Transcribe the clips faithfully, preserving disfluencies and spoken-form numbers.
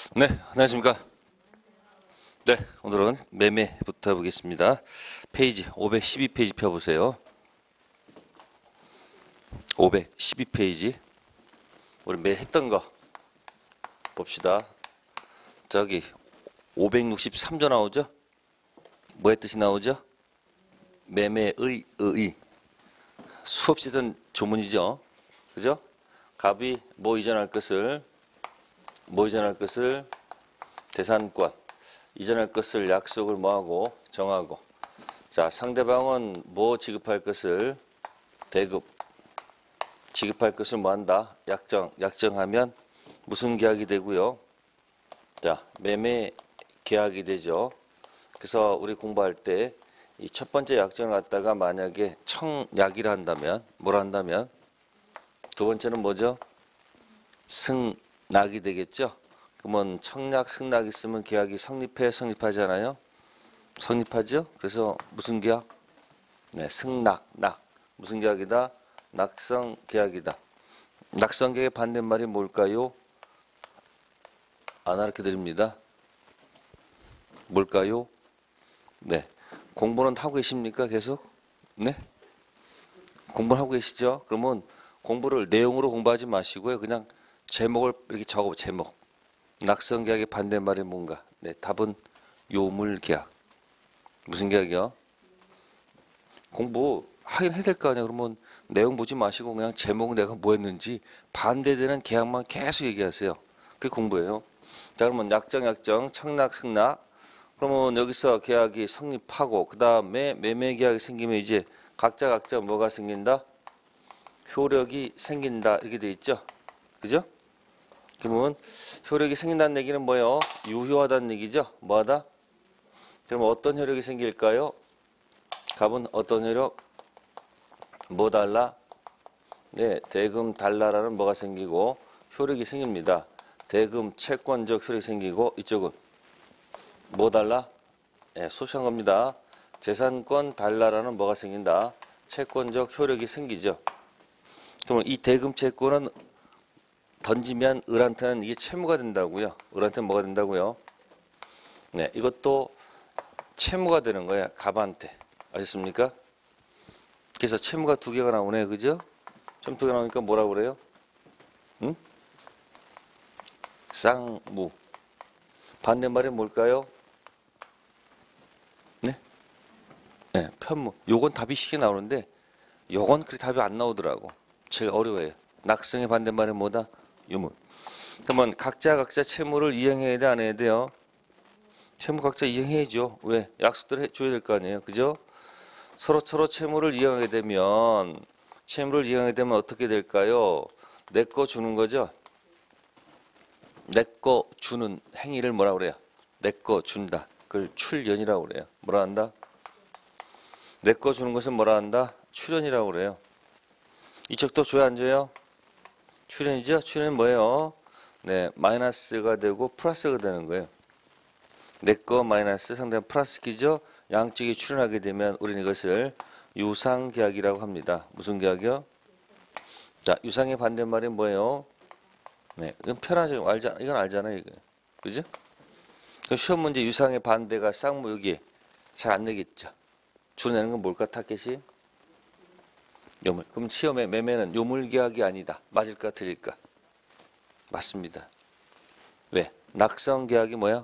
네, 안녕하십니까. 네, 오늘은 매매부터 해보겠습니다. 페이지 오백십이 페이지 펴보세요. 오백십이 페이지. 우리 매일 했던 거 봅시다. 저기 오백육십삼 조 나오죠? 뭐의 뜻이 나오죠? 매매의 의. 수없이 했던 조문이죠. 그죠? 갑이 뭐 이전할 것을 뭐 이전할 것을 대산권, 이전할 것을 약속을 뭐하고 정하고, 자 상대방은 뭐 지급할 것을 대급, 지급할 것을 뭐한다 약정, 약정하면 무슨 계약이 되고요. 자 매매 계약이 되죠. 그래서 우리 공부할 때 이 첫 번째 약정을 갖다가 만약에 청약이라 한다면 뭐라 한다면 두 번째는 뭐죠? 승낙이 되겠죠. 그러면 청약, 승낙 있으면 계약이 성립해, 성립하지 않아요? 성립하죠. 그래서 무슨 계약? 네, 승낙, 낙. 무슨 계약이다? 낙성 계약이다. 낙성 계약의 반대말이 뭘까요? 안 가르쳐 드립니다. 뭘까요? 네, 공부는 하고 계십니까? 계속? 네? 공부를 하고 계시죠? 그러면 공부를 내용으로 공부하지 마시고요. 그냥 제목을 이렇게 적어, 제목. 낙성 계약의 반대말이 뭔가? 네, 답은 요물 계약. 무슨 계약이요? 공부 하긴 해야 될 거 아니야. 그러면 내용 보지 마시고 그냥 제목 내가 뭐 했는지 반대되는 계약만 계속 얘기하세요. 그게 공부예요. 자, 그러면 약정, 약정, 청락, 승낙. 그러면 여기서 계약이 성립하고 그 다음에 매매 계약이 생기면 이제 각자 각자 뭐가 생긴다? 효력이 생긴다. 이렇게 돼 있죠. 그죠? 그러면 효력이 생긴다는 얘기는 뭐예요? 유효하다는 얘기죠. 뭐하다? 그럼 어떤 효력이 생길까요? 갑은 어떤 효력? 뭐 달라? 네, 대금 달라라는 뭐가 생기고 효력이 생깁니다. 대금 채권적 효력이 생기고 이쪽은 뭐 달라? 네, 소시한 겁니다. 재산권 달라라는 뭐가 생긴다? 채권적 효력이 생기죠. 그러면 이 대금 채권은 던지면 을한테는 이게 채무가 된다고요. 을한테는 뭐가 된다고요? 네, 이것도 채무가 되는 거야. 갑한테. 아셨습니까? 그래서 채무가 두 개가 나오네. 그죠? 좀 두 개 나오니까 뭐라고 그래요? 응? 쌍무. 반대말이 뭘까요? 네? 네, 편무. 요건 답이 쉽게 나오는데 요건 그렇게 답이 안 나오더라고. 제일 어려워요. 낙성의 반대말이 뭐다? 유물. 그러면 각자 각자 채무를 이행해야 돼, 안 해야 돼요? 채무 각자 이행해야죠. 왜? 약속대로 해줘야 될 거 아니에요. 그죠? 서로 서로 채무를 이행하게 되면 채무를 이행하게 되면 어떻게 될까요? 내 거 주는 거죠. 내 거 주는 행위를 뭐라 그래요? 내 거 준다. 그걸 출연이라고 그래요. 뭐라 한다? 내 거 주는 것은 뭐라 한다? 출연이라고 그래요. 이쪽도 줘야 안 줘요? 출연이죠? 출연은 뭐예요? 네, 마이너스가 되고 플러스가 되는 거예요. 내 거 마이너스 상대방 플러스 기죠? 양쪽이 출연하게 되면 우리는 이것을 유상계약이라고 합니다. 무슨 계약이요? 자, 유상의 반대말이 뭐예요? 네, 이건 편하죠. 알잖아. 이건 알잖아요. 이거. 그죠? 그럼 시험 문제 유상의 반대가 쌍무 여기 잘 안 내겠죠. 주내는 건 뭘까? 타켓이? 요물. 그럼 시험에 매매는 요물계약이 아니다. 맞을까? 틀릴까? 맞습니다. 왜? 낙성계약이 뭐야?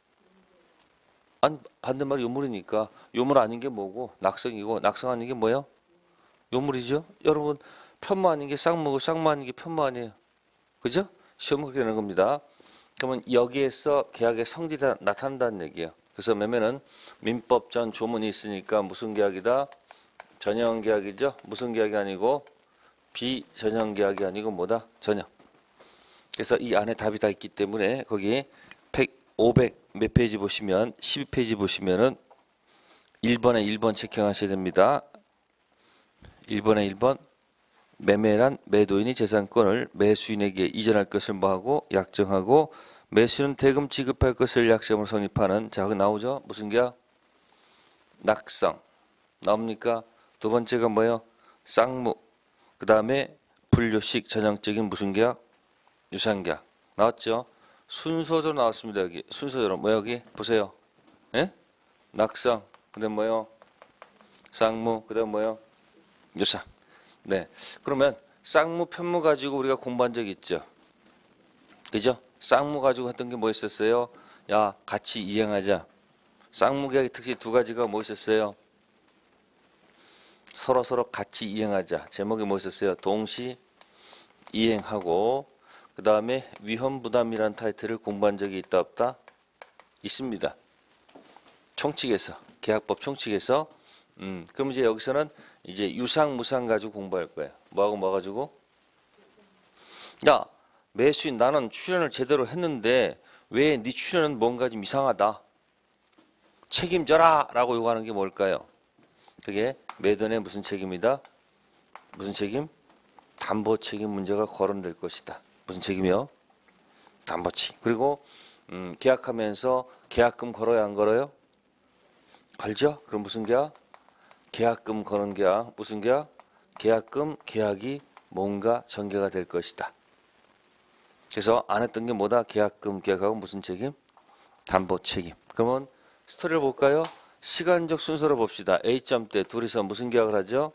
안, 반대말 요물이니까 요물 아닌 게 뭐고 낙성이고 낙성 아닌 게 뭐야? 요물이죠. 여러분 편무 아닌 게 쌍무고 쌍무 아닌 게 편무 아니에요. 그죠? 시험은 그렇게 되는 겁니다. 그러면 여기에서 계약의 성질이 나타난다는 얘기예요. 그래서 매매는 민법전 조문이 있으니까 무슨 계약이다? 전형 계약이죠. 무슨 계약이 아니고 비전형 계약이 아니고 뭐다? 전형. 그래서 이 안에 답이 다 있기 때문에 거기 오백 몇 페이지 보시면 십이 페이지 보시면은 일 번에 일 번 체크하셔야 됩니다. 일 번에 일 번 매매란 매도인이 재산권을 매수인에게 이전할 것을 뭐하고 약정하고 매수인은 대금 지급할 것을 약정으로 성립하는. 자, 그 나오죠? 무슨 계약? 낙성. 나옵니까? 두 번째가 뭐예요? 쌍무. 그 다음에 분류식 전형적인 무슨 계약? 유상계약. 나왔죠? 순서대로 나왔습니다. 여기 순서대로 뭐 여기 보세요. 예? 낙상 그다음 뭐요? 쌍무 그다음 뭐요? 유상. 네. 그러면 쌍무 편무 가지고 우리가 공부한 적 있죠. 그죠? 쌍무 가지고 했던 게 뭐 있었어요? 야 같이 이행하자. 쌍무 계약의 특징 두 가지가 뭐 있었어요? 서로 서로 같이 이행하자. 제목이 뭐 있었어요? 동시 이행하고 그 다음에 위험부담이라는 타이틀을 공부한 적이 있다 없다? 있습니다. 총칙에서 계약법 총칙에서 음 그럼 이제 여기서는 이제 유상 무상 가지고 공부할 거예요. 뭐하고 뭐 가지고? 야 매수인 나는 출연을 제대로 했는데 왜 네 출연은 뭔가 좀 이상하다. 책임져라 라고 요구하는 게 뭘까요? 그게 매도인의 무슨 책임이다? 무슨 책임? 담보 책임 문제가 거론될 것이다. 무슨 책임이요? 담보 책임. 그리고 음, 계약하면서 계약금 걸어야 안 걸어요? 걸죠? 그럼 무슨 계약? 계약금 거는 계약. 무슨 계약? 계약금 계약이 뭔가 전개가 될 것이다. 그래서 안 했던 게 뭐다? 계약금 계약하고 무슨 책임? 담보 책임. 그러면 스토리를 볼까요? 시간적 순서로 봅시다. A점 때 둘이서 무슨 계약을 하죠?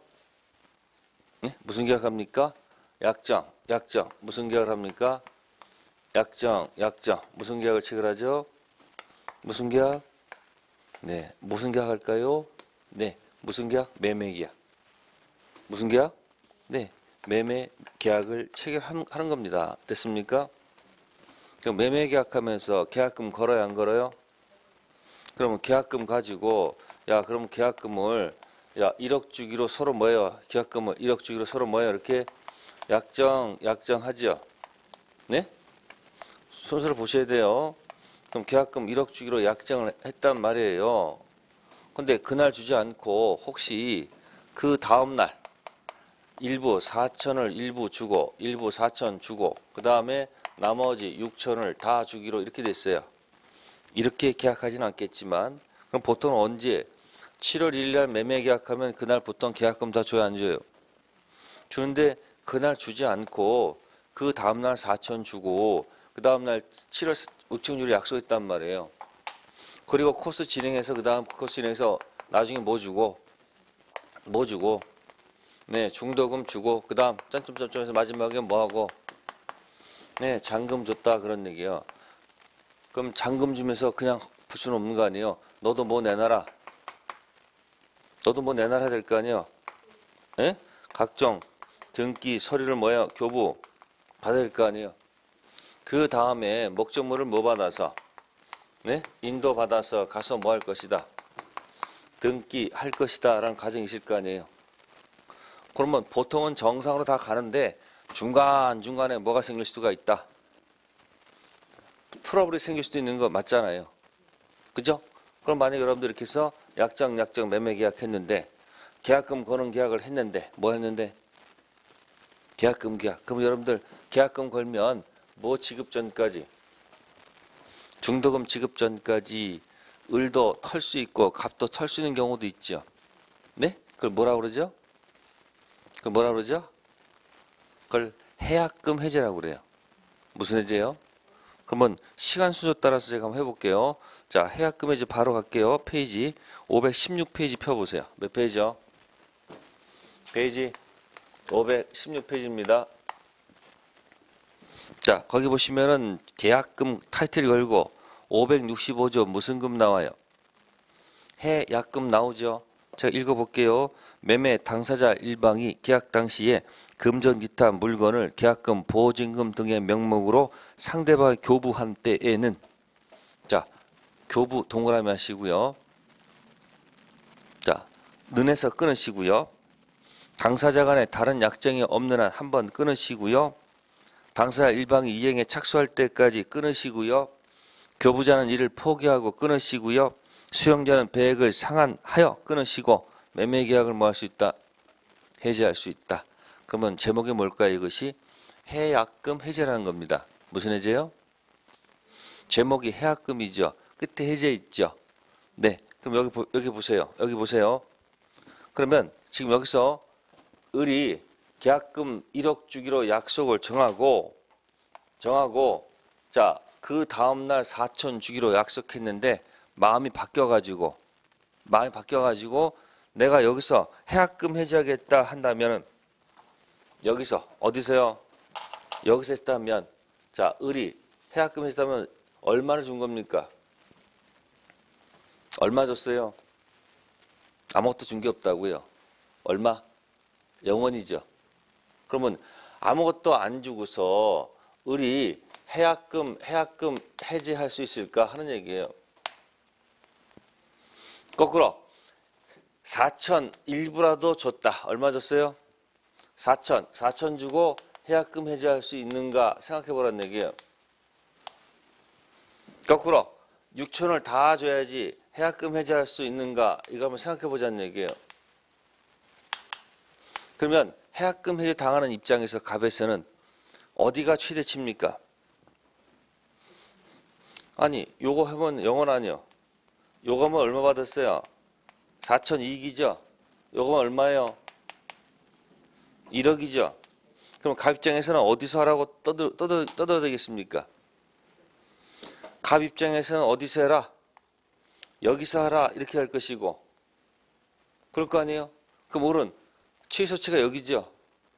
네? 무슨 계약합니까? 약정, 약정. 무슨 계약을 합니까? 약정, 약정. 무슨 계약을 체결하죠? 무슨 계약? 네, 무슨 계약 할까요? 네, 무슨 계약? 매매 계약. 무슨 계약? 네, 매매 계약을 체결하는 겁니다. 됐습니까? 그럼 매매 계약하면서 계약금 걸어야 안 걸어요? 그러면 계약금 가지고 야 그럼 계약금을 야 일억 주기로 서로 뭐예요? 계약금을 일억 주기로 서로 뭐예요? 이렇게 약정 약정하죠. 네? 순서를 보셔야 돼요. 그럼 계약금 일억 주기로 약정을 했단 말이에요. 근데 그날 주지 않고 혹시 그 다음 날 일부 사천을 일부 주고 일부 사천 주고 그 다음에 나머지 육천을 다 주기로 이렇게 됐어요. 이렇게 계약하지는 않겠지만 그럼 보통 언제 칠월 일일 날 매매 계약하면 그날 보통 계약금 다 줘야 안 줘요? 주는데 그날 주지 않고 그 다음날 사천 주고 그 다음날 칠월 육천주를 약속했단 말이에요. 그리고 코스 진행해서 그 다음 코스 진행해서 나중에 뭐 주고 뭐 주고 네 중도금 주고 그 다음 짠점점점해서 마지막에 뭐하고 네 잔금 줬다 그런 얘기예요. 그럼 잔금 주면서 그냥 풀 수는 없는 거 아니에요. 너도 뭐 내놔라. 너도 뭐 내놔야 될 거 아니에요. 예? 각종 등기 서류를 뭐야 교부 받아야 될 거 아니에요. 그 다음에 목적물을 뭐 받아서 네? 인도 받아서 가서 뭐 할 것이다. 등기 할 것이다 라는 가정이 있을 거 아니에요. 그러면 보통은 정상으로 다 가는데 중간중간에 뭐가 생길 수가 있다. 트러블이 생길 수도 있는 거 맞잖아요. 그죠? 그럼 만약에 여러분들 이렇게 해서 약정, 약정, 매매 계약했는데 계약금 거는 계약을 했는데 뭐 했는데? 계약금 계약. 그럼 여러분들 계약금 걸면 뭐 지급 전까지? 중도금 지급 전까지 을도 털 수 있고 값도 털 수 있는 경우도 있죠. 네? 그걸 뭐라 그러죠? 그걸 뭐라 그러죠? 그걸 해약금 해제라고 그래요. 무슨 해제요? 그러면 시간 순서 따라서 제가 한번 해볼게요. 자, 해약금 해제 바로 갈게요. 페이지 오백십육 페이지 펴보세요. 몇 페이지요? 페이지 오백십육 페이지입니다. 자, 거기 보시면은 계약금 타이틀 걸고 오백육십오 조 무슨 금 나와요? 해약금 나오죠. 제가 읽어볼게요. 매매 당사자 일방이 계약 당시에 금전 기타 물건을 계약금, 보증금 등의 명목으로 상대방에 교부한 때에는 자 교부 동그라미 하시고요. 자 는에서 끊으시고요. 당사자 간에 다른 약정이 없는 한 한 번 끊으시고요. 당사자 일방이 이행에 착수할 때까지 끊으시고요. 교부자는 이를 포기하고 끊으시고요. 수용자는 배액을 상환하여 끊으시고 매매 계약을 뭐 할 수 있다? 해제할 수 있다. 그러면 제목이 뭘까요? 이것이 해약금 해제라는 겁니다. 무슨 해제요? 제목이 해약금이죠. 끝에 해제 있죠. 네. 그럼 여기 보, 여기 보세요. 여기 보세요. 그러면 지금 여기서 을이 계약금 일억 주기로 약속을 정하고 정하고 자 그 다음날 사천 주기로 약속했는데 마음이 바뀌어가지고 마음이 바뀌어가지고 내가 여기서 해약금 해지하겠다 한다면 여기서 어디서요? 여기서 했다면 자 을이 해약금 했다면 얼마를 준 겁니까? 얼마 줬어요? 아무것도 준 게 없다고요. 얼마? 영원이죠. 그러면 아무것도 안 주고서 을이 해약금 해약금 해지할 수 있을까 하는 얘기예요. 거꾸로 사천 일부라도 줬다. 얼마 줬어요? 사천. 사천 주고 해약금 해지할 수 있는가 생각해 보라는 얘기예요. 거꾸로 육천을 다 줘야지 해약금 해지할 수 있는가 이거 한번 생각해 보자는 얘기예요. 그러면 해약금 해지 당하는 입장에서 갑에서는 어디가 최대치입니까? 아니 요거 하면 영원 아니요. 요거 하면 얼마 받았어요? 사천 이익이죠. 요거면 얼마예요? 일억이죠. 그럼 갑 입장에서는 어디서 하라고 떠들, 떠들, 떠들어야 되겠습니까? 갑 입장에서는 어디서 해라? 여기서 하라 이렇게 할 것이고 그럴 거 아니에요? 그럼 을은 최소치가 여기죠.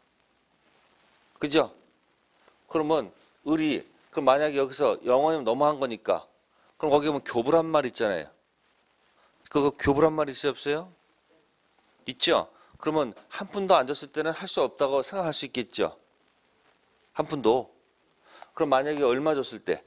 그죠? 그러면 을이 그럼 만약에 여기서 영원이면 너무한 거니까 그럼 거기 보면 교부란 말 있잖아요. 그거 교부란 말 있어요 없어요? 있죠? 그러면 한 푼도 안 줬을 때는 할 수 없다고 생각할 수 있겠죠? 한 푼도. 그럼 만약에 얼마 줬을 때?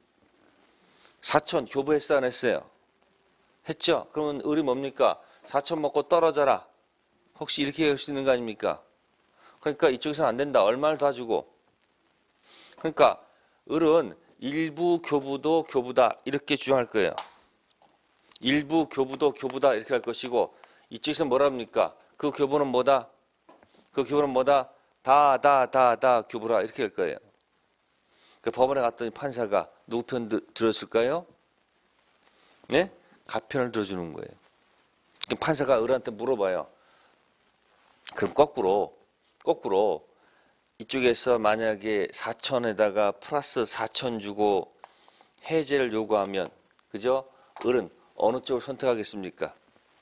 사천 교부했어 안 했어요? 했죠? 그러면 을이 뭡니까? 사천 먹고 떨어져라. 혹시 이렇게 할 수 있는 거 아닙니까? 그러니까 이쪽에서는 안 된다. 얼마를 더 주고. 그러니까 을은 일부 교부도 교부다 이렇게 주장할 거예요. 일부 교부도 교부다 이렇게 할 것이고 이쪽에서 뭐랍니까? 그 교부는 뭐다? 그 교부는 뭐다? 다, 다, 다, 다 교부라 이렇게 할 거예요. 그 법원에 갔더니 판사가 누구 편 들었을까요? 네? 갑 편을 들어주는 거예요. 그럼 판사가 을한테 물어봐요. 그럼 거꾸로, 거꾸로 이쪽에서 만약에 사천에다가 플러스 사천 주고 해제를 요구하면, 그죠? 을은 어느 쪽을 선택하겠습니까?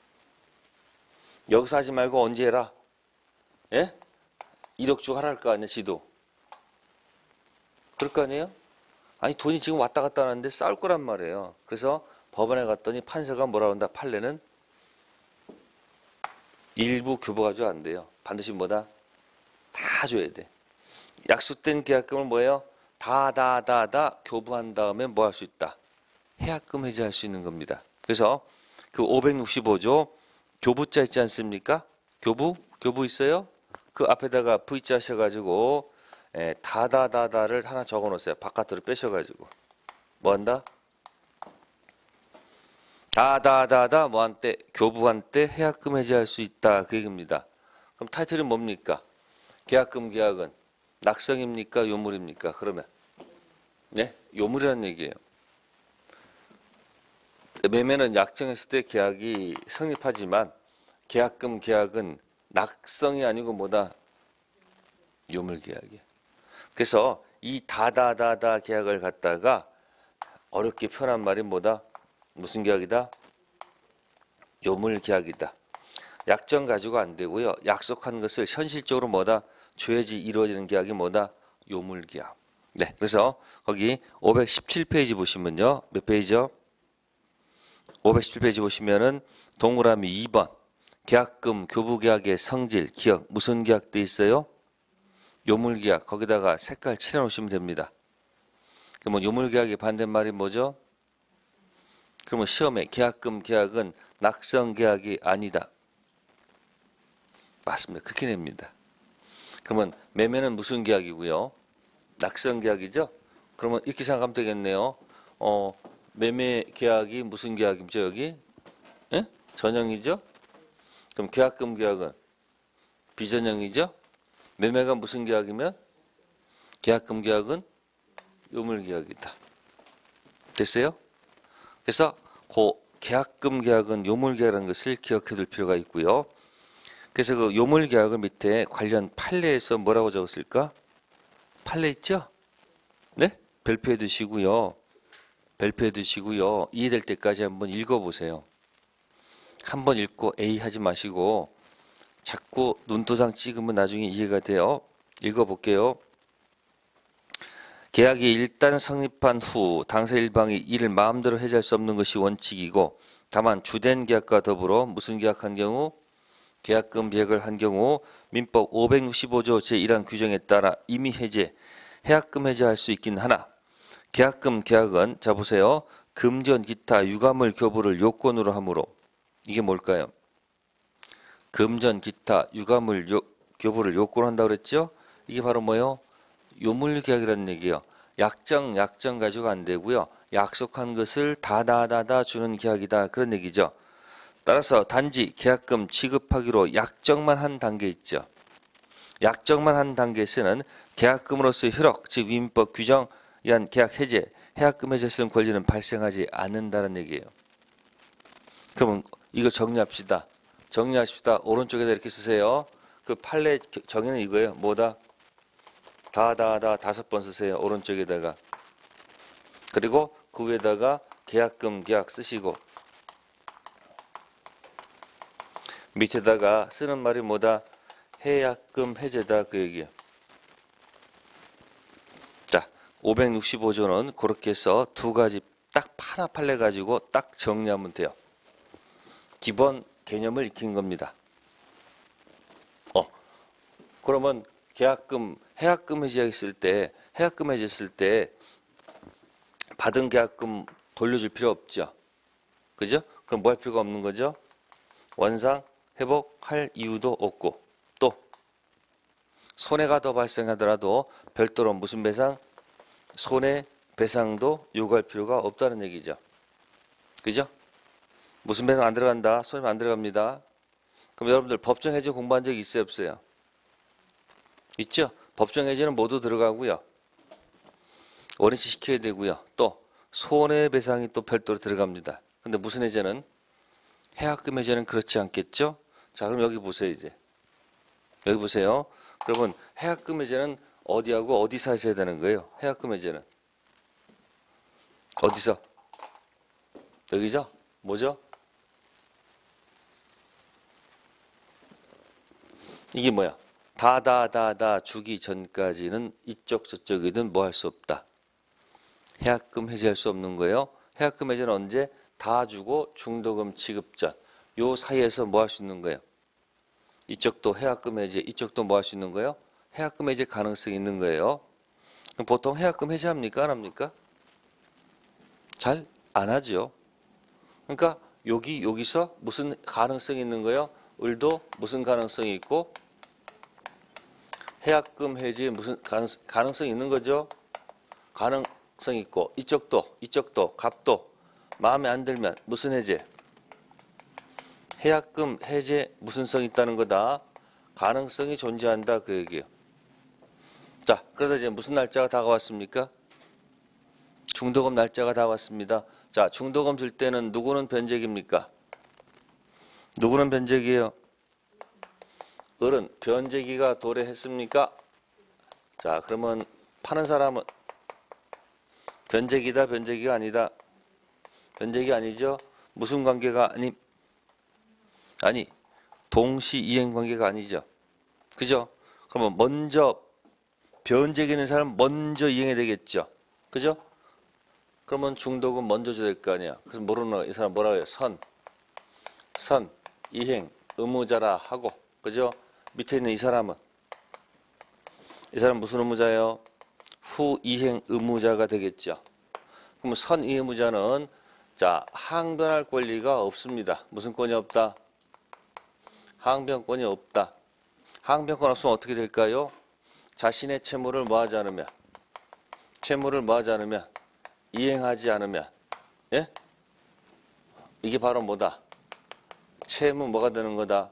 여기서 하지 말고 언제 해라? 예? 일억 주고 하라 할 거 아니야, 지도. 그럴 거 아니에요? 아니, 돈이 지금 왔다 갔다 하는데 싸울 거란 말이에요. 그래서 법원에 갔더니 판사가 뭐라 한다? 판례는 일부 교부가 줘 안 돼요. 반드시 뭐다? 다 줘야 돼. 약속된 계약금을 뭐예요? 다, 다, 다, 다 교부한 다음에 뭐 할 수 있다? 해약금 해지할 수 있는 겁니다. 그래서 그 오백육십오 조 교부자 있지 않습니까? 교부? 교부 있어요? 그 앞에다가 V자 하셔가지고 예, 다다다다를 하나 적어 놓으세요. 바깥으로 빼셔가지고 뭐 한다? 다다다다 뭐한 때? 교부한 때 해약금 해지할 수 있다 그 얘기입니다. 그럼 타이틀은 뭡니까? 계약금 계약은 낙성입니까? 요물입니까? 그러면 네? 요물이라는 얘기예요. 매매는 약정했을 때 계약이 성립하지만 계약금 계약은 낙성이 아니고 뭐다? 요물 계약이에요. 그래서 이 다다다다 계약을 갖다가 어렵게 표현한 말이 뭐다? 무슨 계약이다? 요물 계약이다. 약정 가지고 안 되고요. 약속한 것을 현실적으로 뭐다? 줘야지 이루어지는 계약이 뭐다? 요물 계약. 네, 그래서 거기 오백십칠 페이지 보시면요. 몇 페이지요? 오백십칠 페이지 보시면은 동그라미 이 번 계약금 교부계약의 성질 기억 무슨 계약 돼 있어요? 요물계약. 거기다가 색깔 칠해 놓으시면 됩니다. 그러면 요물계약의 반대말이 뭐죠? 그러면 시험에 계약금 계약은 낙성계약이 아니다. 맞습니다. 그렇게 냅니다. 그러면 매매는 무슨 계약이고요? 낙성계약이죠? 그러면 이렇게 생각하면 되겠네요. 어, 매매 계약이 무슨 계약이죠? 여기? 예? 전형이죠? 그럼 계약금 계약은 비전형이죠? 매매가 무슨 계약이면? 계약금 계약은 요물 계약이다. 됐어요? 그래서 그 계약금 계약은 요물 계약이라는 것을 기억해 둘 필요가 있고요. 그래서 그 요물 계약을 밑에 관련 판례에서 뭐라고 적었을까? 판례 있죠? 네? 별표해 두시고요. 발표해 두시고요. 이해될 때까지 한번 읽어보세요. 한번 읽고 에이 하지 마시고 자꾸 눈도장 찍으면 나중에 이해가 돼요. 읽어볼게요. 계약이 일단 성립한 후 당사 일방이 이를 마음대로 해지할 수 없는 것이 원칙이고, 다만 주된 계약과 더불어 무슨 계약한 경우, 계약금 계약을 한 경우 민법 오백육십오조 제일항 규정에 따라 임의 해제, 해약금 해제할 수 있긴 하나, 계약금 계약은 자 보세요. 금전 기타 유가물 교부를 요건으로 하므로, 이게 뭘까요? 금전 기타 유가물 요, 교부를 요건으로 한다고 그랬죠? 이게 바로 뭐예요? 요물계약이라는 얘기예요. 약정 약정 가지고 안 되고요. 약속한 것을 다다다다 주는 계약이다, 그런 얘기죠. 따라서 단지 계약금 지급하기로 약정만 한 단계 있죠. 약정만 한 단계에서는 계약금으로서의 효력, 즉 위민법 규정에 의한 계약 해제, 해약금 해제 쓰는 권리는 발생하지 않는다는 얘기예요. 그러면 이거 정리합시다. 정리하십시다. 오른쪽에다 이렇게 쓰세요. 그 판례 정의는 이거예요. 뭐다? 다다다 다섯 번 쓰세요. 오른쪽에다가. 그리고 그 위에다가 계약금 계약 쓰시고, 밑에다가 쓰는 말이 뭐다? 해약금 해제다, 그 얘기예요. 자, 오백육십오조는 그렇게 해서 두 가지 딱 하나 판례 가지고 딱 정리하면 돼요. 기본 개념을 익힌 겁니다. 어, 그러면 계약금, 해약금 해지했을 때, 해약금 해지했을 때 받은 계약금 돌려줄 필요 없죠. 그죠? 그럼 뭐 할 필요가 없는 거죠? 원상 회복할 이유도 없고, 또 손해가 더 발생하더라도 별도로 무슨 배상? 손해배상도 요구할 필요가 없다는 얘기죠. 그죠? 무슨 배상 안 들어간다? 손해배상 안 들어갑니다. 그럼 여러분들 법정 해지 공부한 적 있어요, 없어요? 있죠? 법정 해지는 모두 들어가고요. 원위치 시켜야 되고요. 또 손해배상이 또 별도로 들어갑니다. 근데 무슨 해제는? 해약금 해제는 그렇지 않겠죠? 자, 그럼 여기 보세요, 이제. 여기 보세요. 그러면 해약금 해제는 어디하고 어디 사이에서 해야 되는 거예요? 해약금 해제는. 어디서? 여기죠? 뭐죠? 이게 뭐야? 다다다다 주기 전까지는 이쪽 저쪽이든 뭐 할 수 없다. 해약금 해제할 수 없는 거예요. 해약금 해제는 언제? 다 주고 중도금 지급 전. 요 사이에서 뭐 할 수 있는 거예요? 이쪽도 해약금 해제, 이쪽도 뭐 할 수 있는 거예요? 해약금 해제 가능성이 있는 거예요. 그럼 보통 해약금 해제합니까? 안 합니까? 잘 안 하죠. 그러니까 여기, 여기서 무슨 가능성이 있는 거예요? 을도 무슨 가능성이 있고, 해약금 해지에 무슨 가능성이 있는 거죠? 가능성이 있고, 이쪽도, 이쪽도, 갑도 마음에 안 들면 무슨 해제? 해약금 해제 무슨 성이 있다는 거다? 가능성이 존재한다, 그 얘기예요. 자, 그러다 이제 무슨 날짜가 다가왔습니까? 중도금 날짜가 다가왔습니다. 자, 중도금 줄 때는 누구는 변제기입니까? 누구는 변제기예요? 을은 변제기가 도래했습니까? 자, 그러면 파는 사람은 변제기다, 변제기가 아니다. 변제기 아니죠? 무슨 관계가 아니? 아니, 동시 이행 관계가 아니죠. 그죠? 그러면 먼저 변제기 있는 사람 먼저 이행해야 되겠죠. 그죠? 그러면 중도금 먼저 줘야 될 거 아니야. 그래서 모르는 거, 이 사람 뭐라고 해요? 선, 선, 이행, 의무자라 하고, 그죠? 밑에 있는 이 사람은, 이 사람 무슨 의무자예요? 후 이행 의무자가 되겠죠. 그럼 선 의무자는 자, 항변할 권리가 없습니다. 무슨 권이 없다? 항변권이 없다. 항변권 없으면 어떻게 될까요? 자신의 채무를 뭐하지 않으면, 채무를 뭐하지 않으면, 이행하지 않으면, 예? 이게 바로 뭐다? 채무 뭐가 되는 거다?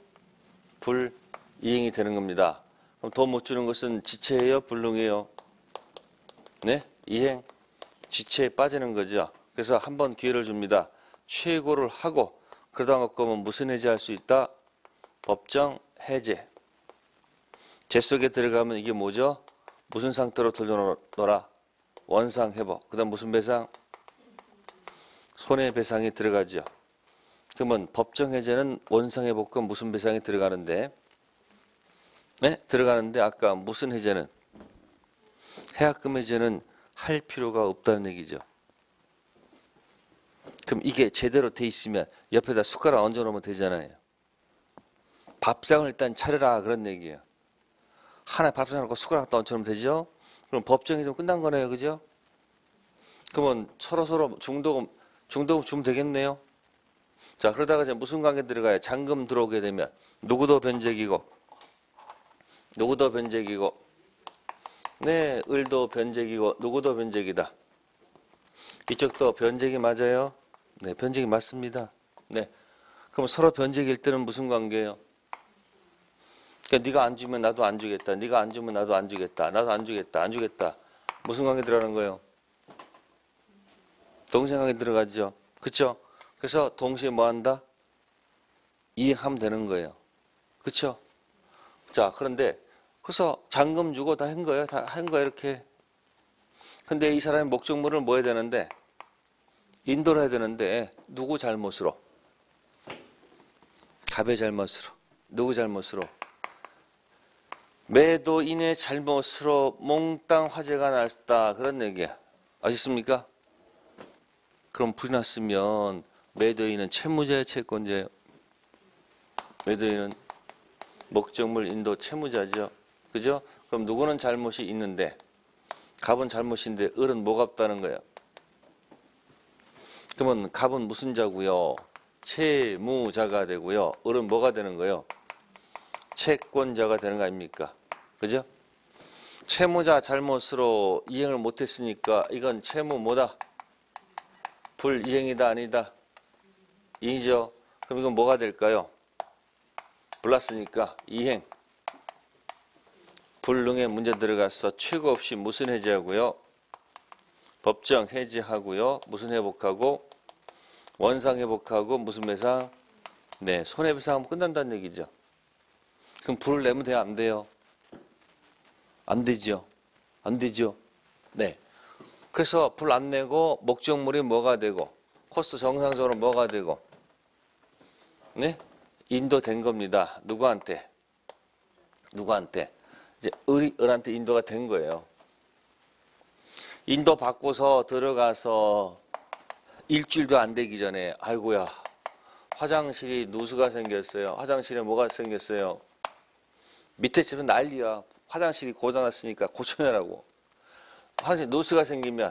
불이행이 되는 겁니다. 그럼 더 못 주는 것은 지체예요? 불능이에요? 네? 이행, 지체에 빠지는 거죠. 그래서 한 번 기회를 줍니다. 최고를 하고 그러다 갈 거면 무슨 해제할 수 있다? 법정 해제. 제 속에 들어가면 이게 뭐죠? 무슨 상태로 돌려놓아라? 원상 회복. 그 다음 무슨 배상? 손해배상이 들어가죠. 그러면 법정해제는 원상회복금 무슨 배상이 들어가는데, 네? 들어가는데 아까 무슨 해제는, 해약금 해제는 할 필요가 없다는 얘기죠. 그럼 이게 제대로 돼 있으면 옆에다 숟가락 얹어 놓으면 되잖아요. 밥상을 일단 차려라 그런 얘기예요. 하나 밥상 놓고 숟가락 얹어 놓으면 되죠. 그럼 법정해제는 끝난 거네요, 그죠? 그러면 서로 서로 중도금 중도금 주면 되겠네요. 자, 그러다가 이제 무슨 관계 들어가요? 잔금 들어오게 되면 누구도 변제기고, 누구도 변제기고, 네, 을도 변제기고, 누구도 변제기다. 이쪽도 변제기 맞아요? 네, 변제기 맞습니다. 네, 그럼 서로 변제기일 때는 무슨 관계예요? 그러니까 네가 안 주면 나도 안 주겠다. 네가 안 주면 나도 안 주겠다. 나도 안 주겠다. 안 주겠다. 무슨 관계 들어가는 거예요? 동생 관계 들어가죠. 그렇죠? 그래서 동시에 뭐 한다? 이행하면 되는 거예요. 그렇죠? 자, 그런데 그래서 잔금 주고 다 한 거예요. 다 한 거예요, 이렇게. 근데 이 사람의 목적물을 뭐 해야 되는데? 인도를 해야 되는데 누구 잘못으로? 갑의 잘못으로. 누구 잘못으로? 매도인의 잘못으로 몽땅 화재가 났다. 그런 얘기야. 아셨습니까? 그럼 불이 났으면 매도인은 채무자의 채권자예요. 매도인은 목적물 인도 채무자죠. 그죠? 그럼 누구는 잘못이 있는데, 갑은 잘못인데 을은 뭐가 없다는 거예요. 그러면 갑은 무슨 자고요? 채무자가 되고요. 을은 뭐가 되는 거예요? 채권자가 되는 거 아닙니까? 그죠? 채무자 잘못으로 이행을 못했으니까 이건 채무 뭐다? 불이행이다 아니다? 이죠. 그럼 이건 뭐가 될까요? 불났으니까 이행. 불능에 문제 들어가서 최고 없이 무슨 해제하고요? 법정 해제하고요. 무슨 회복하고? 원상 회복하고 무슨 배상? 네, 손해배상하면 끝난다는 얘기죠. 그럼 불을 내면 돼요? 안 돼요? 안 되죠. 안 되죠. 네. 그래서 불 안 내고 목적물이 뭐가 되고 코스 정상적으로 뭐가 되고 네? 인도된 겁니다. 누구한테? 누구한테? 이제 을이 을한테 인도가 된 거예요. 인도 받고서 들어가서 일주일도 안 되기 전에 아이고야 화장실이 누수가 생겼어요. 화장실에 뭐가 생겼어요? 밑에 집은 난리야. 화장실이 고장났으니까 고쳐내라고. 화장실 누수가 생기면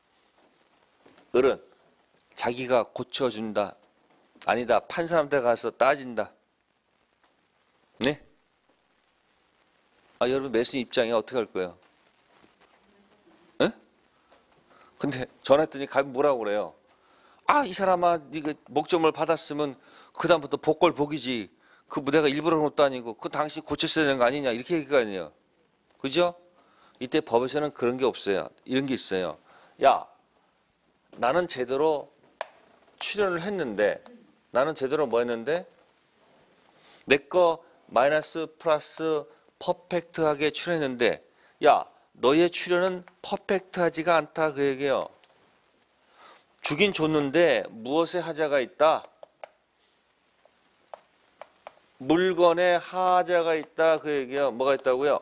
을은 자기가 고쳐준다. 아니다. 판사한테 가서 따진다. 네? 아, 여러분 매수인 입장에 어떻게 할 거예요? 에? 근데 전화했더니 갑이 뭐라고 그래요? 아, 이 사람아, 네가 목적물 받았으면 그 다음부터 복골 복이지. 그 내가 일부러 그런 것도 아니고 그 당신 고쳤어야 되는 거 아니냐 이렇게 얘기가 아니에요. 그죠? 이때 법에서는 그런 게 없어요. 이런 게 있어요. 야, 나는 제대로 출연을 했는데 나는 제대로 뭐 했는데 내 거 마이너스 플러스 퍼펙트하게 출연했는데 야, 너의 출연은 퍼펙트하지가 않다 그 얘기예요. 주긴 줬는데 무엇에 하자가 있다? 물건에 하자가 있다 그 얘기예요. 뭐가 있다고요?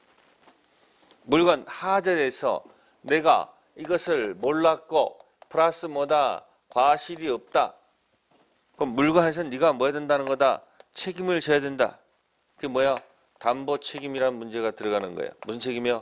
물건 하자에 대해서 내가 이것을 몰랐고 플러스 뭐다? 과실이 없다. 그럼 물건에서 네가 뭐 해야 된다는 거다? 책임을 져야 된다. 그게 뭐야? 담보 책임이라는 문제가 들어가는 거예요. 무슨 책임이요?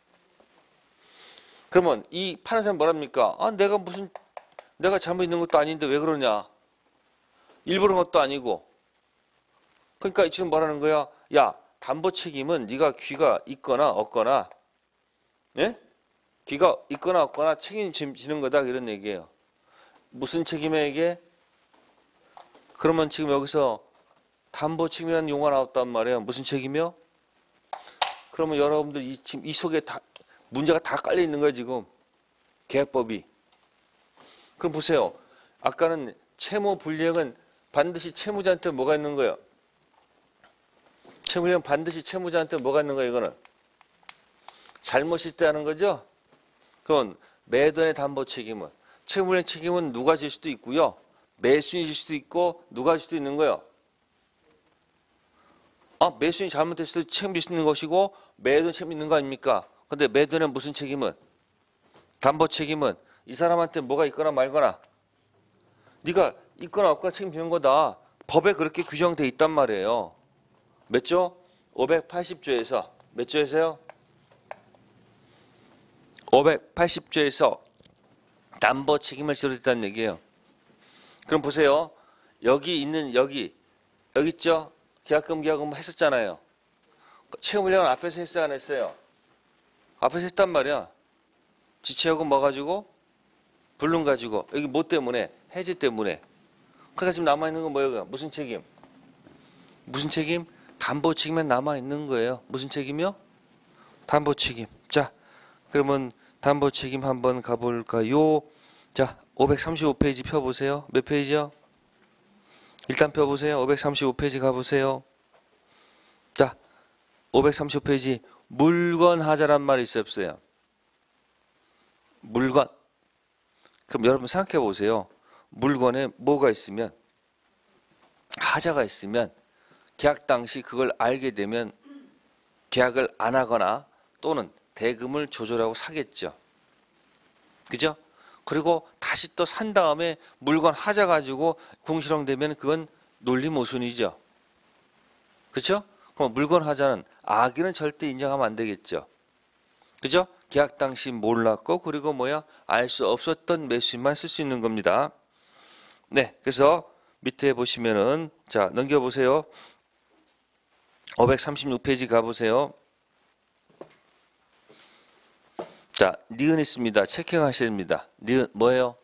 그러면 이 파는 사람 뭐랍니까? 아, 내가 무슨 내가 잘못 있는 것도 아닌데 왜 그러냐? 일부러 한 것도 아니고. 그러니까 지금 뭐라는 거야? 야, 담보 책임은 네가 귀가 있거나 없거나, 예? 귀가 있거나 없거나 책임지는 거다 이런 얘기예요. 무슨 책임이야 이게? 그러면 지금 여기서 담보 책임이라는 용어가 나왔단 말이에요. 무슨 책임이요? 그러면 여러분들 이, 지금 이 속에 다 문제가 다 깔려 있는 거예요 지금 계약법이. 그럼 보세요. 아까는 채무 불이행은 반드시 채무자한테 뭐가 있는 거예요? 채무불이행은 반드시 채무자한테 뭐가 있는 거예요? 이거는 잘못이 있다는 거죠. 그럼 매도인의 담보 책임은 채무불이행 책임은 누가 질 수도 있고요. 매수인이 질 수도 있고 누가 질 수도 있는 거예요. 아, 매수인이 잘못했을 때 책임질 수 있는 것이고 매도는 책임 있는 거 아닙니까? 근데 매도는 무슨 책임은? 담보 책임은 이 사람한테 뭐가 있거나 말거나 네가 있거나 없거나 책임지는 거다. 법에 그렇게 규정돼 있단 말이에요. 몇 조? 오백팔십 조에서 몇 조에서요? 오백팔십 조에서 담보 책임을 지도록 했다는 얘기예요. 그럼 보세요. 여기 있는 여기 여기 있죠? 계약금 계약금 했었잖아요. 채무불이행은 앞에서 했어요, 안 했어요? 앞에서 했단 말이야. 지체하고 뭐 가지고? 불능 가지고. 여기 뭐 때문에? 해지 때문에. 그러니까 지금 남아있는 건 뭐예요? 무슨 책임? 무슨 책임? 담보 책임에 남아있는 거예요. 무슨 책임이요? 담보 책임. 자, 그러면 담보 책임 한번 가볼까요? 자, 오백삼십오 페이지 펴보세요. 몇 페이지요? 일단 펴보세요. 오백삼십오 페이지 가보세요. 자, 오백삼십오 페이지 물건 하자란 말이 있어요, 없어요? 물건. 그럼 여러분 생각해 보세요. 물건에 뭐가 있으면, 하자가 있으면 계약 당시 그걸 알게 되면 계약을 안 하거나 또는 대금을 조절하고 사겠죠. 그죠? 그리고 다시 또 산 다음에 물건 하자 가지고 궁시렁되면 그건 논리모순이죠. 그렇죠? 그럼 물건 하자는 악의는 절대 인정하면 안 되겠죠. 그죠? 계약 당시 몰랐고 그리고 뭐야? 알 수 없었던 매수인만 쓸 수 있는 겁니다. 네, 그래서 밑에 보시면은 자 넘겨보세요. 오백삼십육 페이지 가보세요. 자, 니은 있습니다. 체킹하셔야 됩니다. 니은 뭐예요?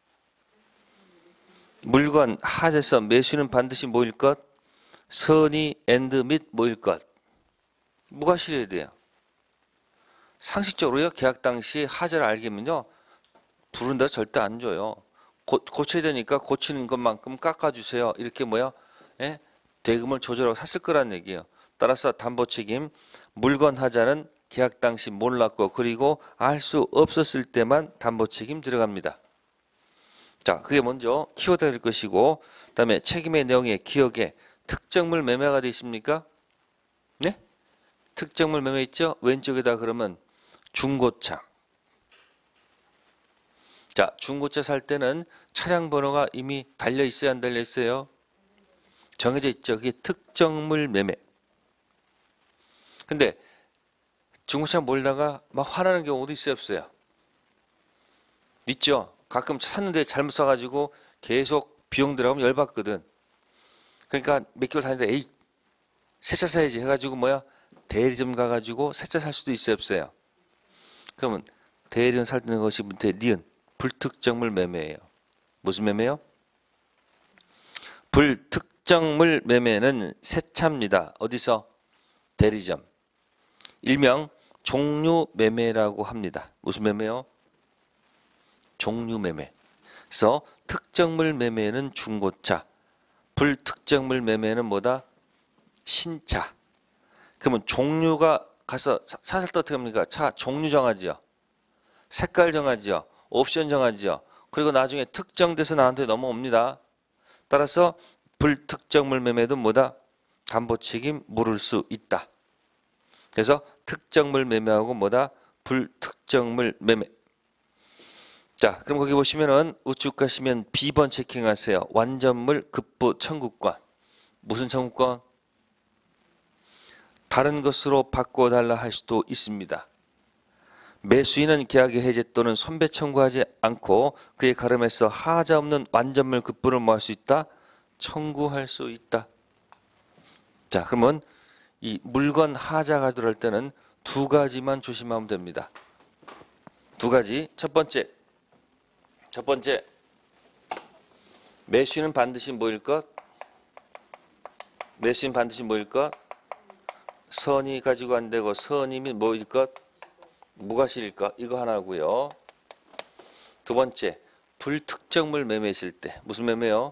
물건 하자에서 매수는 반드시 뭐일 것? 선의 앤드 및 뭐일 것? 뭐가 실어야 돼요? 상식적으로요. 계약 당시 하자를 알게면요. 부른 대로 절대 안 줘요. 고, 고쳐야 되니까 고치는 것만큼 깎아주세요. 이렇게 뭐야? 예? 대금을 조절하고 샀을 거란 얘기예요. 따라서 담보 책임 물건 하자는 계약 당시 몰랐고 그리고 알 수 없었을 때만 담보 책임 들어갑니다. 자, 그게 먼저 키워드가 될 것이고 그다음에 책임의 내용에 기억에 특정물 매매가 돼 있습니까? 네? 특정물 매매 있죠? 왼쪽에다 그러면 중고차. 자, 중고차 살 때는 차량 번호가 이미 달려 있어요, 안 달려 있어요? 정해져 있죠. 그게 특정물 매매. 근데 중고차 몰다가 막 화나는 경우도 있어요, 없어요? 있죠. 가끔 샀는데 잘못 사가지고 계속 비용 들어가면 열받거든. 그러니까 몇 개월 다니다가 에이 새 차 사야지 해가지고 뭐야 대리점 가가지고 새 차 살 수도 있어요, 없어요? 그러면 대리점 살 때는 것이 밑에 니은 불특정물 매매예요. 무슨 매매요? 불특정물 매매는 새 차입니다. 어디서? 대리점. 일명 종류 매매라고 합니다. 무슨 매매요? 종류 매매. 그래서 특정물 매매는 중고차, 불특정물 매매는 뭐다? 신차. 그러면 종류가 가서 차 살 때 어떻게 합니까? 차 종류 정하지요. 색깔 정하지요. 옵션 정하지요. 그리고 나중에 특정돼서 나한테 넘어옵니다. 따라서 불특정물 매매도 뭐다? 담보 책임 물을 수 있다. 그래서 특정물 매매하고 뭐다? 불특정물 매매. 자, 그럼 거기 보시면은 우측 가시면 B번 체킹하세요. 완전물 급부 청구권. 무슨 청구권? 다른 것으로 바꿔달라 할 수도 있습니다. 매수인은 계약의 해제 또는 손배 청구하지 않고 그에 가름해서 하자 없는 완전물 급부를 뭐 할 수 있다? 청구할 수 있다. 자, 그러면 이 물건 하자가 들어올 때는 두 가지만 조심하면 됩니다. 두 가지. 첫 번째, 첫 번째 매수인은 반드시 뭐일 것? 매수인 반드시 뭐일 것? 선의 가지고 안 되고 선의 및 뭐일 것? 무과실일 것? 이거 하나고요. 두 번째, 불특정물 매매했을 때 무슨 매매요?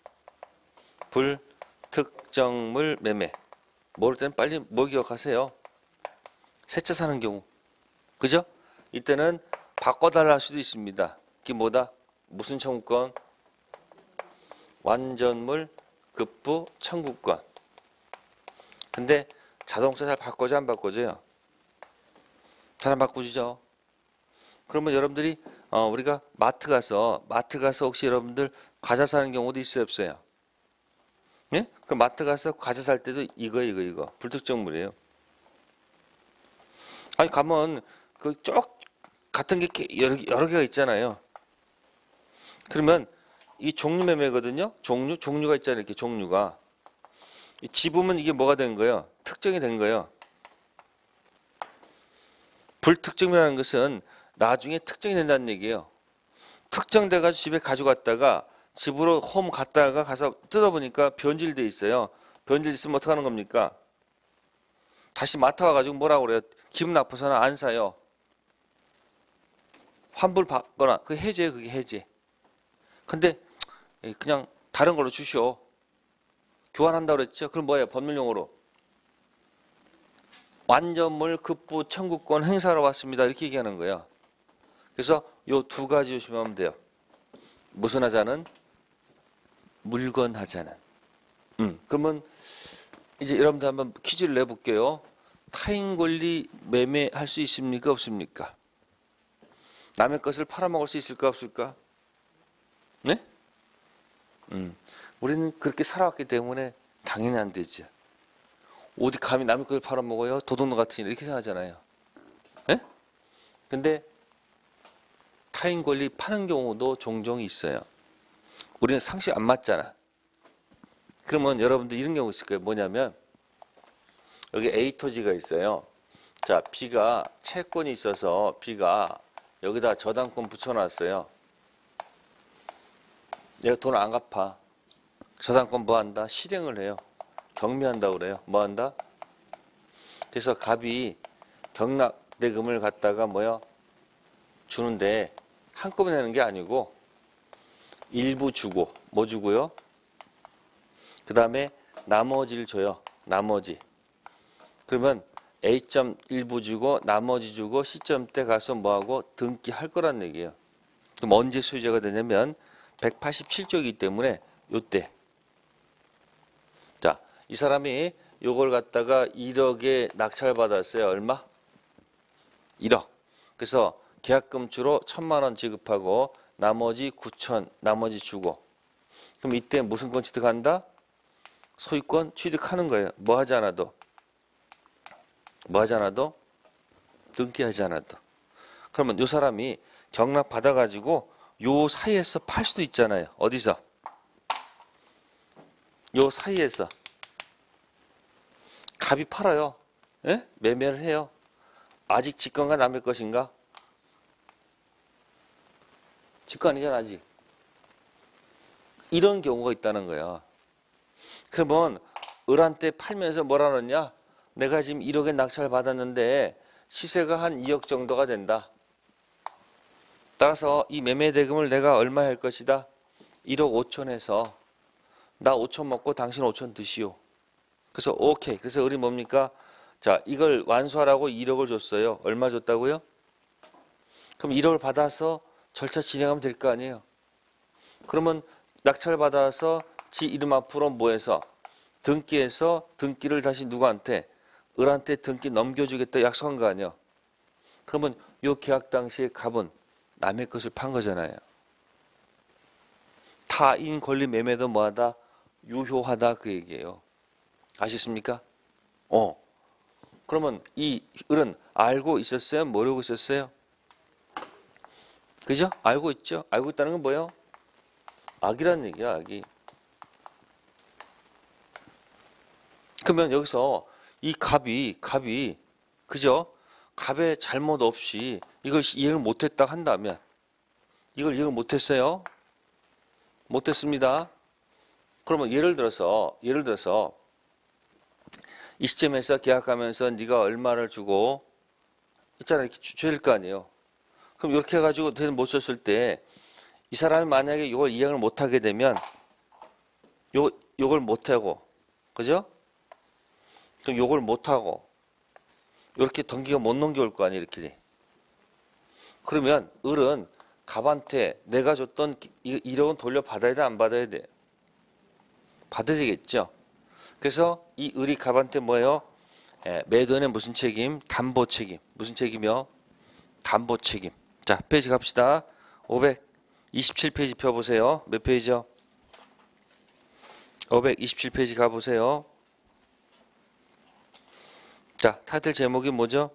불특정물 매매. 모를 때는 빨리 뭐 기억하세요? 새 차 사는 경우. 그죠? 이때는 바꿔달라 할 수도 있습니다. 그게 뭐다? 무슨 청구권? 완전물 급부 청구권. 근데 자동차 잘 바꿔줘 안 바꿔줘요? 잘 안 바꿔주죠. 그러면 여러분들이 어, 우리가 마트 가서 마트 가서 혹시 여러분들 과자 사는 경우도 있어요 없어요? 예? 그럼 마트 가서 과자 살 때도 이거 이거 이거 불특정물이에요. 아니 가면 그 쪽 같은 게 여러, 여러 개가 있잖아요. 그러면 이 종류 매매거든요. 종류 종류가 있잖아요. 이렇게 종류가 집으면 이게 뭐가 된 거예요? 특정이 된 거예요. 불특정이라는 것은 나중에 특정이 된다는 얘기예요. 특정돼가지고 집에 가져갔다가 집으로 홈 갔다가 가서 뜯어보니까 변질돼 있어요. 변질 있으면 어떡하는 겁니까? 다시 마트 와가지고 뭐라고 그래요? 기분 나빠서는 안 사요. 환불 받거나 그 해제예요. 그게 해제. 근데 그냥 다른 걸로 주시오. 교환한다고 그랬죠? 그럼 뭐예요? 법률용어로 완전물 급부 청구권 행사하러 왔습니다. 이렇게 얘기하는 거예요. 그래서 요 두 가지 조심하면 돼요. 무슨 하자는? 물건 하자는. 음, 그러면 이제 여러분들 한번 퀴즈를 내볼게요. 타인 권리 매매할 수 있습니까? 없습니까? 남의 것을 팔아먹을 수 있을까? 없을까? 네? 음, 우리는 그렇게 살아왔기 때문에 당연히 안 되죠. 어디 감히 남의 것을 팔아먹어요? 도둑놈 같은 일 이렇게 생각하잖아요. 예? 근데 타인 권리 파는 경우도 종종 있어요. 우리는 상식 안 맞잖아. 그러면 여러분들 이런 경우 있을 거예요. 뭐냐면 여기 A 토지가 있어요. 자, B가 채권이 있어서 B가 여기다 저당권 붙여놨어요. 얘가 돈 안 갚아. 저당권 뭐 한다? 실행을 해요. 경미한다고 그래요. 뭐 한다? 그래서 갑이 경락대금을 갖다가 뭐요? 주는데 한꺼번에 내는 게 아니고 일부 주고 뭐 주고요? 그 다음에 나머지를 줘요. 나머지. 그러면 A점 일부 주고 나머지 주고 C점 때 가서 뭐하고 등기할 거란 얘기예요. 그럼 언제 소유자가 되냐면 백팔십칠 조이기 때문에 요때. 자, 이 사람이 요걸 갖다가 일억에 낙찰받았어요. 얼마? 일억. 그래서 계약금주로 천만 원 지급하고 나머지 구천 나머지 주고. 그럼 이때 무슨 권 취득한다? 소유권 취득하는 거예요. 뭐 하지 않아도. 뭐 하지 않아도? 등기하지 않아도. 그러면 요 사람이 경락 받아가지고 요 사이에서 팔 수도 있잖아요. 어디서? 요 사이에서. 갑이 팔아요. 예? 매매를 해요. 아직 직권가 남의 것인가? 직권이잖아 아직. 이런 경우가 있다는 거야. 그러면 을한테 팔면서 뭐라 그러냐? 내가 지금 일억에 낙찰 받았는데 시세가 한 이억 정도가 된다. 따라서 이 매매 대금을 내가 얼마 할 것이다? 일억 오천 해서 나 오천 먹고 당신 오천 드시오. 그래서 오케이. 그래서 을이 뭡니까? 자, 이걸 완수하라고 일억을 줬어요. 얼마 줬다고요? 그럼 일억을 받아서 절차 진행하면 될 거 아니에요. 그러면 낙찰 받아서 지 이름 앞으로 뭐해서 등기해서 등기를 다시 누구한테? 을한테 등기 넘겨주겠다 약속한 거 아니에요. 그러면 요 계약 당시에 갑은 남의 것을 판 거잖아요. 타인 권리 매매도 뭐하다? 유효하다 그 얘기예요. 아시겠습니까? 어. 그러면 이 을은 알고 있었어요? 모르고 있었어요? 그죠? 알고 있죠? 알고 있다는 건 뭐예요? 악이란 얘기야, 악이. 그러면 여기서 이 갑이, 갑이, 그죠? 갑의 잘못 없이 이걸 이해를 못했다 한다면, 이걸 이해를 못했어요? 못했습니다. 그러면 예를 들어서, 예를 들어서, 이 시점에서 계약하면서 네가 얼마를 주고, 있잖아, 이렇게 줘야 될 거 아니에요. 그럼 이렇게 해가지고 돈 못 썼을 때, 이 사람이 만약에 이걸 이해를 못하게 되면, 요, 요걸 못하고, 그죠? 그럼 요걸 못하고, 이렇게 등기가 못 넘겨올 거 아니에요, 이렇게. 그러면 을은 갑한테 내가 줬던 일억은 돌려받아야 돼, 안 받아야 돼? 받아야 되겠죠. 그래서 이 을이 갑한테 뭐예요? 예, 매도인의 무슨 책임? 담보 책임. 무슨 책임이요? 담보 책임. 자, 페이지 갑시다. 오백이십칠 페이지 펴보세요. 몇 페이지요? 오백이십칠 페이지 가보세요. 자, 타이틀 제목이 뭐죠?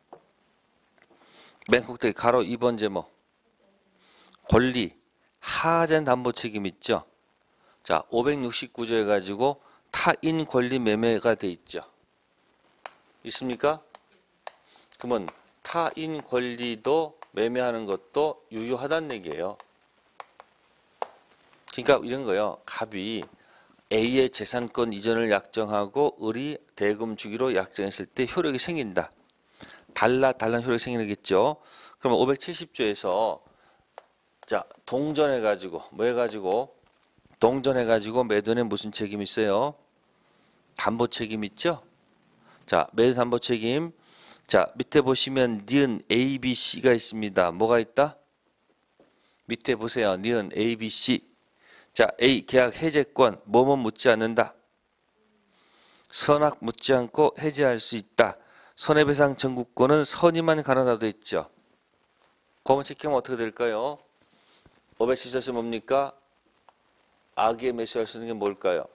맨 꼭대기 가로 이 번 제목. 권리, 하자는 담보 책임 있죠? 자, 오백육십구 조 해가지고 타인 권리 매매가 돼 있죠. 있습니까? 그러면 타인 권리도 매매하는 것도 유효하다는 얘기예요. 그러니까 이런 거예요. 갑이 A의 재산권 이전을 약정하고 을이 대금 주기로 약정했을 때 효력이 생긴다. 달라 달라는 효력이 생기겠죠. 그러면 오백칠십 조에서 자, 동전해 가지고 뭐 해 가지고 동전해 가지고 매도인에 무슨 책임이 있어요? 담보 책임 있죠? 자, 매도 담보 책임. 자, 밑에 보시면 니은 A, B, C가 있습니다. 뭐가 있다? 밑에 보세요. 니은 A, B, C. 자, A 계약 해제권 뭐뭐 묻지 않는다. 선악 묻지 않고 해제할 수 있다. 손해배상 청구권은 선의만 가능하다고 되어 있죠. 그러면 체크하면 어떻게 될까요? 오백칠십 조 뭡니까? 악의에 매수할 수 있는 게 뭘까요?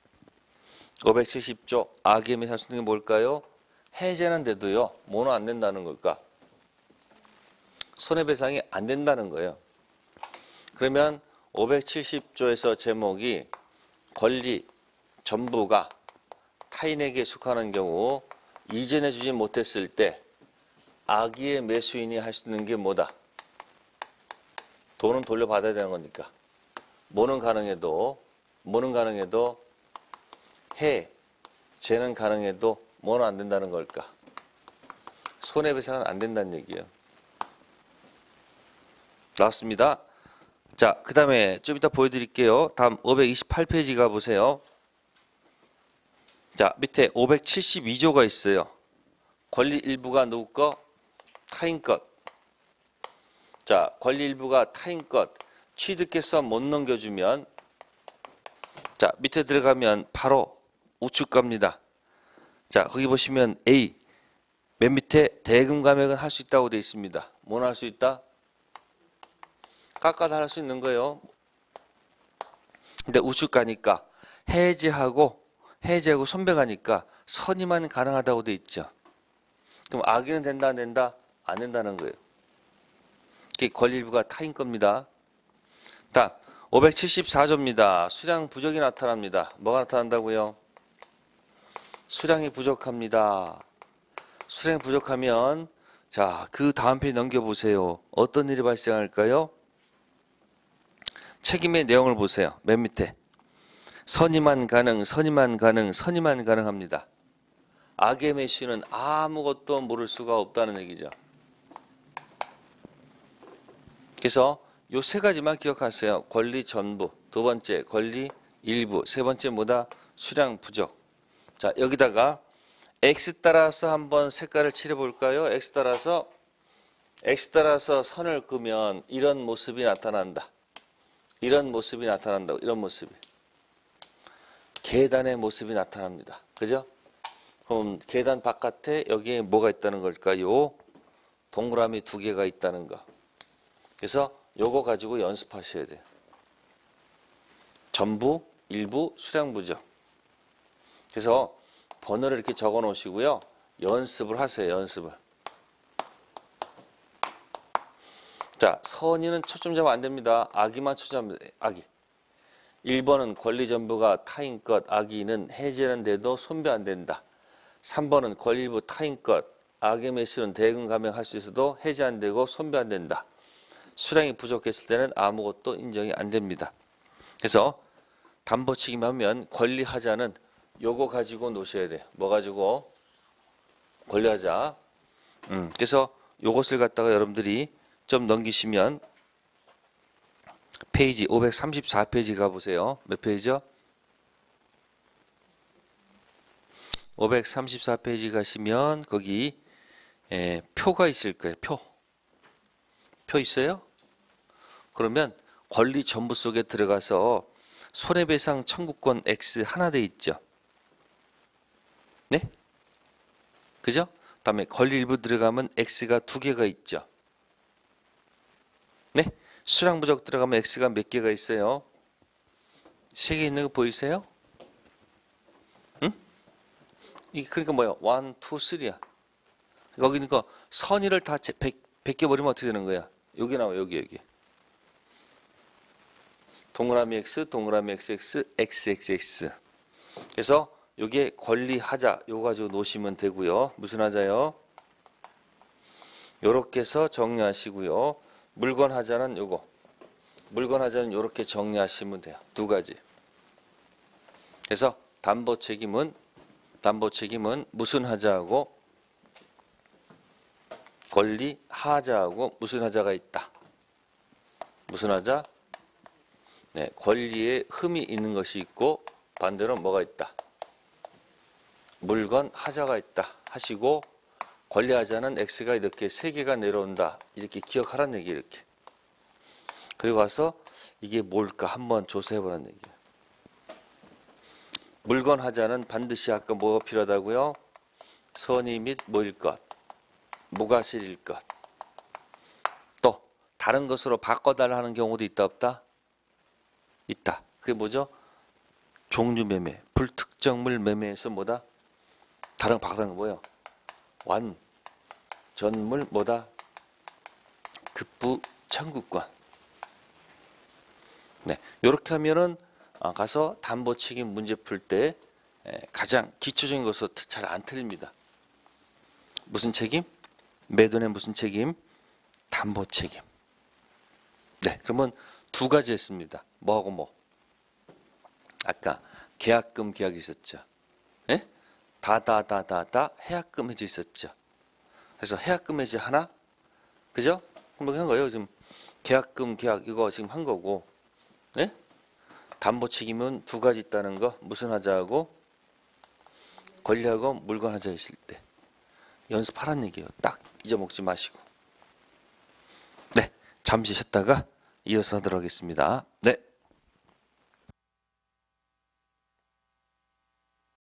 오백칠십 조 악의에 매수할 수 있는 게 뭘까요? 해제는 돼도요. 뭐는 안 된다는 걸까? 손해배상이 안 된다는 거예요. 그러면 오백칠십 조에서 제목이 권리 전부가 타인에게 속하는 경우 이전해 주지 못했을 때 악의의 매수인이 할 수 있는 게 뭐다? 돈은 돌려받아야 되는 거니까. 뭐는 가능해도 뭐는 가능해도 해, 죄는 가능해도 뭐는 안 된다는 걸까? 손해배상은 안 된다는 얘기예요. 나왔습니다. 자, 그 다음에 좀 이따 보여드릴게요. 다음 오백이십팔 페이지 가보세요. 자, 밑에 오백칠십이 조가 있어요. 권리 일부가 누구 거? 타인 것. 자, 권리 일부가 타인 것. 취득해서 못 넘겨주면 자, 밑에 들어가면 바로 우측 갑니다. 자, 거기 보시면 A 맨 밑에 대금 감액은 할 수 있다고 되어 있습니다. 뭐는 할 수 있다? 깎아서 할 수 있는 거예요. 근데 우측 가니까 해제하고 해제하고 손배가니까 선의만 가능하다고 되어 있죠. 그럼 악의는 된다 안 된다? 안 된다는 거예요. 그게 권리 일부가 타인 겁니다. 다음 오백칠십사 조입니다. 수량 부족이 나타납니다. 뭐가 나타난다고요? 수량이 부족합니다. 수량이 부족하면 자, 그 다음 페이지 넘겨보세요. 어떤 일이 발생할까요? 책임의 내용을 보세요. 맨 밑에 선의만 가능, 선의만 가능, 선의만 가능합니다. 악의 매수인은 아무것도 모를 수가 없다는 얘기죠. 그래서 요 세 가지만 기억하세요. 권리 전부, 두 번째 권리 일부, 세 번째 뭐다? 수량 부족. 자, 여기다가 X 따라서 한번 색깔을 칠해 볼까요? X 따라서 X 따라서 선을 그으면 이런 모습이 나타난다. 이런 모습이 나타난다고. 이런 모습이. 계단의 모습이 나타납니다. 그죠? 그럼 계단 바깥에 여기에 뭐가 있다는 걸까요? 동그라미 두 개가 있다는 거. 그래서 요거 가지고 연습하셔야 돼요. 전부, 일부, 수량 부족. 그래서 번호를 이렇게 적어 놓으시고요. 연습을 하세요. 연습을. 자, 선의는 초점 잡으면 안 됩니다. 악의만 초점 잡으면 돼요. 악의. 일 번은 권리 전부가 타인 것, 악의는 해제는 돼도 손배 안 된다. 삼 번은 권리 일부 타인 것, 악의 매수는 대금 감액할 수 있어도 해제 안 되고 손배 안 된다. 수량이 부족했을 때는 아무것도 인정이 안 됩니다. 그래서 담보 책임하면 권리하자는 요거 가지고 놓으셔야 돼요. 뭐 가지고? 권리하자. 음, 그래서 요것을 갖다가 여러분들이 좀 넘기시면 페이지 오백삼십사 페이지 가보세요. 몇 페이지죠? 오백삼십사 페이지 가시면 거기 에, 표가 있을 거예요. 표. 표 있어요? 그러면 권리 전부 속에 들어가서 손해배상 청구권 X 하나 돼 있죠. 네? 그죠? 다음에 권리 일부 들어가면 X가 두 개가 있죠. 네? 수량부족 들어가면 X가 몇 개가 있어요? 세 개 있는 거 보이세요? 응? 이 그러니까 뭐야? 일, 이, 삼이야. 여기 있는 거 선의를 다 벗겨버리면 어떻게 되는 거야? 여기 나와 여기 여기. 동그라미 X, 동그라미 X X, X X X. 그래서 요게 권리 하자 요거 가지고 놓으시면 되고요. 무슨 하자요? 요렇게 해서 정리하시고요. 물건 하자는 요거. 물건 하자는 요렇게 정리하시면 돼요. 두 가지. 그래서 담보 책임은 담보 책임은 무슨 하자하고 권리 하자하고 무슨 하자가 있다. 무슨 하자? 네, 권리에 흠이 있는 것이 있고 반대로 뭐가 있다. 물건 하자가 있다 하시고 권리 하자는 X가 이렇게 세 개가 내려온다. 이렇게 기억하라는 얘기 이렇게. 그리고 와서 이게 뭘까 한번 조사해보라는 얘기예요. 물건 하자는 반드시 아까 뭐가 필요하다고요? 선의 및 뭐일 것, 뭐가 실일 것. 또 다른 것으로 바꿔달라 하는 경우도 있다 없다? 있다. 그게 뭐죠? 종류 매매, 불특정물 매매에서 뭐다? 다른 거 바꿔달라는 거 뭐예요? 완, 전물 뭐다? 급부 청구권. 네, 이렇게 하면은 가서 담보 책임 문제 풀 때 가장 기초적인 것으로 잘 안 틀립니다. 무슨 책임? 매도의 무슨 책임? 담보 책임. 네, 그러면 두 가지 했습니다. 뭐하고 뭐? 아까 계약금 계약이 있었죠. 예? 다다다다다 해약금 해지 있었죠. 그래서 해약금 해지 하나, 그죠? 그럼 한 거예요. 지금 계약금 계약 이거 지금 한 거고, 예? 담보 책임은 두 가지 있다는 거. 무슨 하자하고 권리하고 물건 하자 있을 때 연습하라는 얘기예요. 딱 잊어먹지 마시고. 네, 잠시 쉬었다가 이어서 하도록 하겠습니다.